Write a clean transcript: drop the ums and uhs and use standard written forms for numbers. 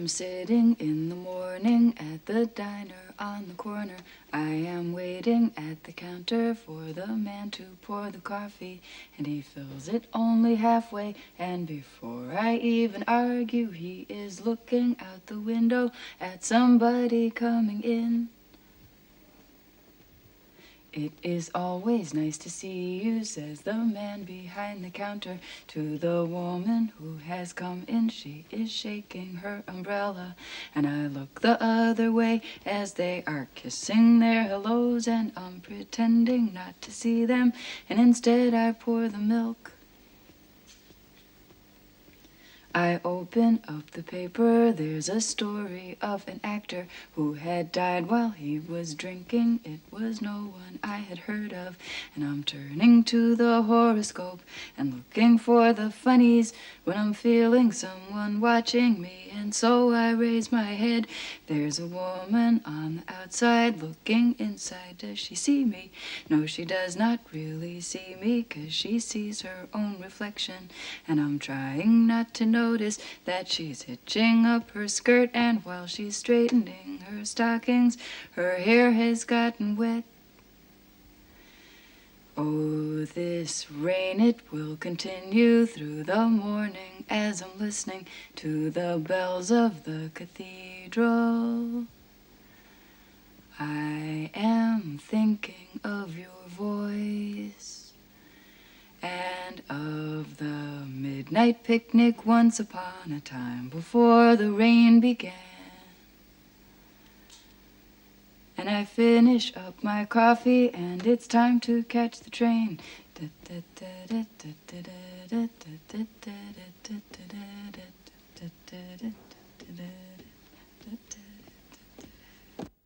am sitting in the morning at the diner on the corner. I am waiting at the counter for the man to pour the coffee, and he fills it only halfway, and before I even argue, he is looking out the window at somebody coming in. "It is always nice to see you," says the man behind the counter to the woman who has come in. She is shaking her umbrella, and I look the other way as they are kissing their hellos, and I'm pretending not to see them, and instead I pour the milk. I open up the paper, there's a story of an actor who had died while he was drinking. It was no one I had heard of, and I'm turning to the horoscope and looking for the funnies when I'm feeling someone watching me, and so I raise my head. There's a woman on the outside looking inside. Does she see me? No, she does not really see me, 'cause she sees her own reflection, and I'm trying not to notice that she's hitching up her skirt, and while she's straightening her stockings, her hair has gotten wet. Oh, this rain, it will continue through the morning as I'm listening to the bells of the cathedral. I am thinking of your voice and of the midnight picnic once upon a time before the rain began. And I finish up my coffee, and it's time to catch the train.